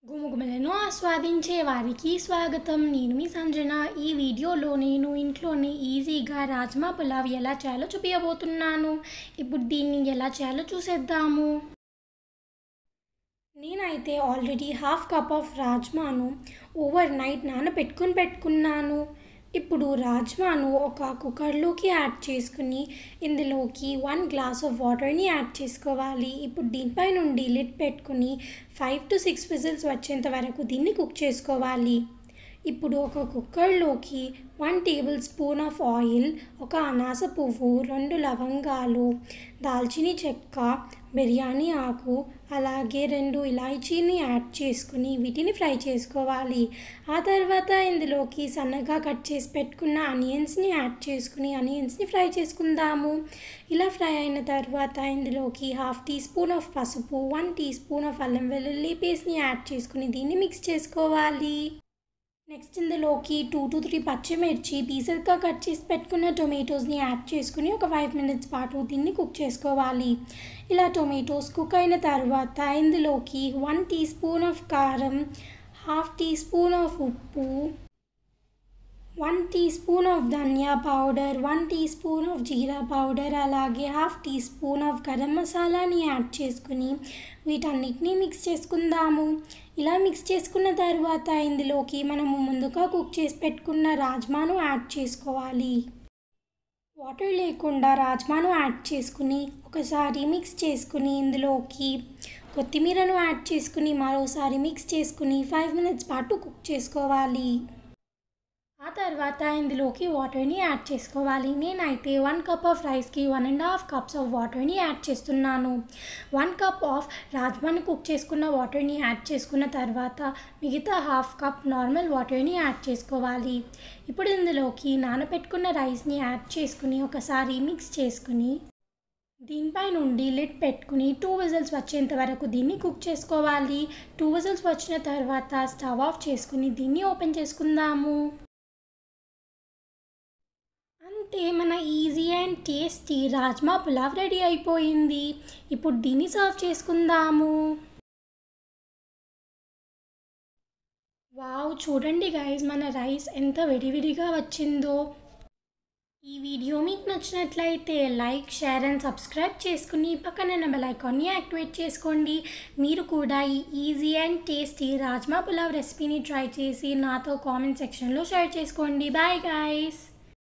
గుమగుమలను ఆస్వాదించే వారికి స్వాగతం. నేను మీ సంజన. ఈ వీడియోలో నేను ఇంట్లోనే ఈజీగా రాజ్మా పులావ్ ఎలా చేయాలో చూపించబోతున్నాను. ఇప్పుడు దీన్ని ఎలా చేయాలో చూసేద్దాము. నేనైతే ఆల్రెడీ హాఫ్ కప్ ఆఫ్ రాజ్మాను ఓవర్ నైట్ పెట్టుకున్నాను. ఇప్పుడు రాజ్మాను ఒక కుక్కర్లోకి యాడ్ చేసుకుని ఇందులోకి 1 గ్లాస్ ఆఫ్ వాటర్ని యాడ్ చేసుకోవాలి. ఇప్పుడు దీనిపై నుండి లిడ్ పెట్టుకుని 5 to 6 విజిల్స్ వచ్చేంత వరకు దీన్ని కుక్ చేసుకోవాలి. ఇప్పుడు ఒక కుక్కర్లోకి 1 టేబుల్ స్పూన్ ఆఫ్ ఆయిల్, ఒక అనాస పువ్వు, 2 లవంగాలు, దాల్చిని చెక్క, బిర్యానీ ఆకు, అలాగే 2 ఇలాచీని యాడ్ చేసుకుని వీటిని ఫ్రై చేసుకోవాలి. ఆ తర్వాత ఇందులోకి సన్నగా కట్ చేసి పెట్టుకున్న ఆనియన్స్ని యాడ్ చేసుకుని ఆనియన్స్ని ఫ్రై చేసుకుందాము. ఇలా ఫ్రై అయిన తర్వాత ఇందులోకి 1/2 టీ స్పూన్ ఆఫ్ పసుపు, 1 టీ స్పూన్ ఆఫ్ అల్లం వెల్లుల్లి పేస్ట్ని యాడ్ చేసుకుని దీన్ని మిక్స్ చేసుకోవాలి. నెక్స్ట్ ఇందులోకి 2 to 3 పచ్చిమిర్చి, పీసెస్గా కట్ చేసి పెట్టుకున్న టొమాటోస్ని యాడ్ చేసుకుని ఒక 5 minutes పాటు దీన్ని కుక్ చేసుకోవాలి. ఇలా టొమాటోస్ కుక్ అయిన తర్వాత ఇందులోకి 1 టీ స్పూన్ ఆఫ్ కారం, 1/2 టీ స్పూన్ ఆఫ్ ఉప్పు, 1 teaspoon of dhania powder, 1 teaspoon of jeera powder, అలాగే 1/2 టీ స్పూన్ ఆఫ్ గరం మసాలాని యాడ్ చేసుకుని వీటన్నిటిని మిక్స్ చేసుకుందాము. ఇలా మిక్స్ చేసుకున్న తర్వాత ఇందులోకి మనము ముందుగా కుక్ చేసి పెట్టుకున్న రాజ్మాను యాడ్ చేసుకోవాలి. వాటర్ లేకుండా రాజ్మాను యాడ్ చేసుకుని ఒకసారి మిక్స్ చేసుకుని ఇందులోకి కొత్తిమీరను యాడ్ చేసుకుని మరోసారి మిక్స్ చేసుకుని 5 minutes పాటు కుక్ చేసుకోవాలి. ఆ తర్వాత ఇందులోకి వాటర్ని యాడ్ చేసుకోవాలి. నేనైతే 1 కప్ ఆఫ్ రైస్కి 1.5 cups ఆఫ్ వాటర్ని యాడ్ చేస్తున్నాను. 1 కప్ ఆఫ్ రాజ్మాని కుక్ చేసుకున్న వాటర్ని యాడ్ చేసుకున్న తర్వాత మిగతా 1/2 cup నార్మల్ వాటర్ని యాడ్ చేసుకోవాలి. ఇప్పుడు ఇందులోకి నానబెట్టుకున్న రైస్ని యాడ్ చేసుకుని ఒకసారి మిక్స్ చేసుకుని దీనిపై నుండి లిడ్ పెట్టుకుని 2 విజిల్స్ వచ్చేంత వరకు దీన్ని కుక్ చేసుకోవాలి. 2 విజిల్స్ వచ్చిన తర్వాత స్టవ్ ఆఫ్ చేసుకుని దీన్ని ఓపెన్ చేసుకుందాము. అంటే మన easy and tasty rajma pulao ready అయిపోయింది. ఇప్పుడు దీన్ని సర్వ్ చేసుకుందాము. వావ్, చూడండి గైస్, మన రైస్ ఎంత విడివిడిగా వచ్చిందో. ఈ వీడియో మీకు నచ్చినట్లయితే లైక్, షేర్ అండ్ సబ్స్క్రైబ్ చేసుకుని పక్కన బెల్ ఐకాన్ని యాక్టివేట్ చేసుకోండి. మీరు కూడా ఈ easy and tasty rajma pulao రెసిపీని ట్రై చేసి నాతో కామెంట్ సెక్షన్లో షేర్ చేసుకోండి. Bye guys.